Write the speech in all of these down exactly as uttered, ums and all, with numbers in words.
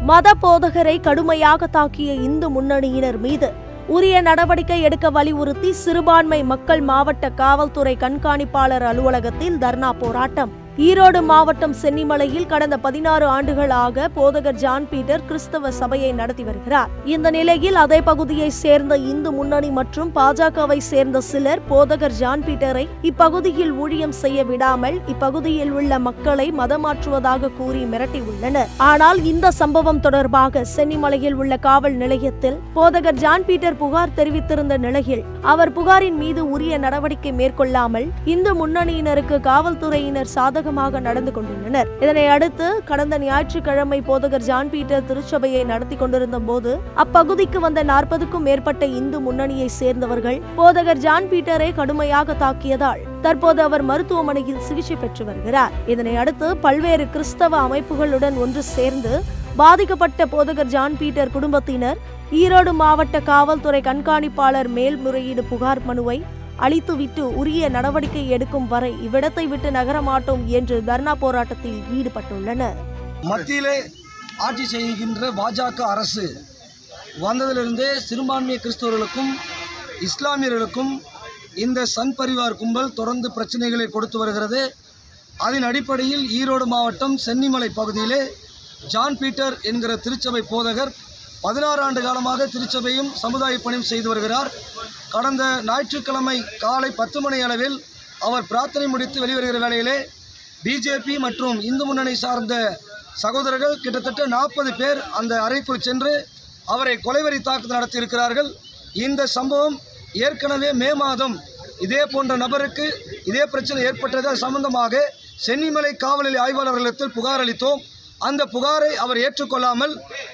மத போதகரை கடுமையாக தாக்கிய இந்து முன்னணியினர் மீது உரிய நடவடிக்கை எடுக்க வலியுறுத்தி சிறுபான்மை மக்கள் மாவட்ட காவல்துறை கண்காணிப்பாளர் அலுவலகத்தில் தர்ணா போராட்டம். ஈரோடு மாவட்டம் சென்னிமலையில் கடந்த பதினாறு ஆண்டுகளாக போதகர் ஜான் பீட்டர் கிறிஸ்தவ சபையை நடத்தி வருகிறார். இந்த நிலையில் அதே பகுதியை சேர்ந்த இந்து முன்னணி மற்றும் பாஜகவை சேர்ந்த சிலர் போதகர் ஜான் பீட்டரை இப்பகுதியில் ஊழியம் செய்ய விடாமல் இப்பகுதியில் உள்ள மக்களை மதமாற்றுவதாக கூறி மிரட்டியுள்ளனர். ஆனால் இந்த சம்பவம் தொடர்பாக சென்னிமலையில் உள்ள காவல் நிலையத்தில் போதகர் ஜான் பீட்டர் புகார் தெரிவித்திருந்த நிலையில் அவர் புகாரின் மீது உரிய நடவடிக்கை மேற்கொள்ளாமல் இந்து முன்னணியினருக்கு காவல்துறையினர் சாதக நடந்து கொண்டுள்ளனர். இதனை அடுத்து கடந்த ஞாயிற்றுக்கிழமை போதகர் ஜான் பீட்டர் திருச்சபையை நடத்தி கொண்டிருந்த போது அப்பகுதிக்கு வந்த நாற்பதுக்கும் மேற்பட்ட இந்து முன்னணியை சேர்ந்தவர்கள் போதகர் ஜான் பீட்டரை கடுமையாக தாக்கியதால் தற்போது அவர் மருத்துவமனையில் சிகிச்சை பெற்று வருகிறார். இதனை அடுத்து பல்வேறு கிறிஸ்தவ அமைப்புகளுடன் ஒன்று சேர்ந்து பாதிக்கப்பட்ட போதகர் ஜான் பீட்டர் குடும்பத்தினர் ஈரோடு மாவட்ட காவல்துறை கண்காணிப்பாளர் மேல்முறையீடு புகார் மனுவை அளித்துவிட்டு உரிய நடவடிக்கை எடுக்கும் வரை இவ்விடத்தை விட்டு நகரமாட்டோம் என்று தர்ணா போராட்டத்தில் ஈடுபட்டுள்ளனர். மத்தியிலே ஆட்சி செய்கின்ற பாஜக அரசு வந்ததிலிருந்தே சிறுபான்மை கிறிஸ்தவர்களுக்கும் இஸ்லாமியர்களுக்கும் இந்த சன் பரிவார் கும்பல் தொடர்ந்து பிரச்சனைகளை கொடுத்து வருகிறது. அதன் அடிப்படையில் ஈரோடு மாவட்டம் சென்னிமலை பகுதியிலே ஜான் பீட்டர் என்கிற திருச்சபை போதகர் பதினாறு ஆண்டு காலமாக திருச்சபையும் சமுதாய பணியும் செய்து வருகிறார். கடந்த ஞாயிற்றுக்கிழமை காலை பத்து மணி அளவில் அவர் பிரார்த்தனை முடித்து வெளிவருகிற வேளையிலே பிஜேபி மற்றும் இந்து முன்னணி சார்ந்த சகோதரர்கள் கிட்டத்தட்ட நாற்பது பேர் அந்த அறைக்குள் சென்று அவரை கொலைவெறி தாக்குதல் நடத்தியிருக்கிறார்கள். இந்த சம்பவம் ஏற்கனவே மே மாதம் இதே போன்ற நபருக்கு இதே பிரச்சனை ஏற்பட்டது சம்பந்தமாக சென்னிமலை காவல் நிலைய ஆய்வாளர்களிடத்தில் புகார் அளித்தோம். அந்த புகாரை அவர் ஏற்றுக்கொள்ளாமல்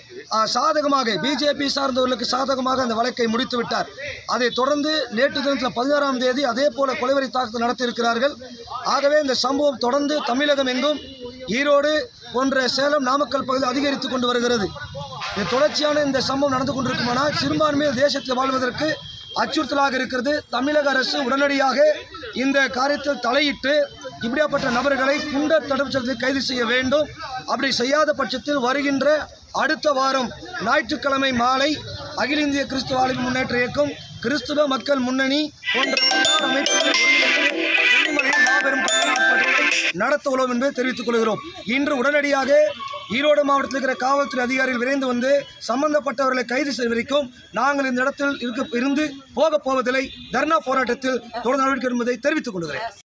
சாதகமாக பிஜேபி சார்ந்தவர்களுக்கு சாதகமாக அந்த வழக்கை முடித்து விட்டார். அதைத் தொடர்ந்து நேற்று தினத்தில் பதினாறாம் தேதி அதே போல கொலைவெறி தாக்குதல் நடத்தியிருக்கிறார்கள். ஆகவே இந்த சம்பவம் தொடர்ந்து தமிழகம் எங்கும் ஈரோடு போன்ற சேலம் நாமக்கல் பகுதி அதிகரித்து கொண்டு வருகிறது. இது தொடர்ச்சியான இந்த சம்பவம் நடந்து கொண்டிருக்குமானால் சிறுபான்மையில் தேசத்தில் வாழ்வதற்கு அச்சுறுத்தலாக இருக்கிறது. தமிழக அரசு உடனடியாக இந்த காரியத்தில் தலையிட்டு இப்படியாப்பட்ட நபர்களை குண்டர் தடுப்பு சட்டத்தில் கைது செய்ய வேண்டும். அப்படி செய்யாத பட்சத்தில் வருகின்ற அடுத்த வாரம் ஞாயிற்றுக்கிழமை மாலை அகில இந்திய கிறிஸ்துவ வாழ்வு முன்னேற்ற இயக்கம் கிறிஸ்துவ மக்கள் முன்னணி போன்ற அமைப்புகளை மாபெரும் நடத்த உள்ளோம் என்பதை தெரிவித்துக் கொள்கிறோம். இன்று உடனடியாக ஈரோடு மாவட்டத்தில் இருக்கிற காவல்துறை அதிகாரிகள் விரைந்து வந்து சம்பந்தப்பட்டவர்களை கைது செய்ய வரைக்கும் நாங்கள் இந்த இடத்தில் இருந்து போக போவதில்லை. தர்ணா போராட்டத்தில் தொடர்ந்து நடவடிக்கை என்பதை தெரிவித்துக் கொள்கிறேன்.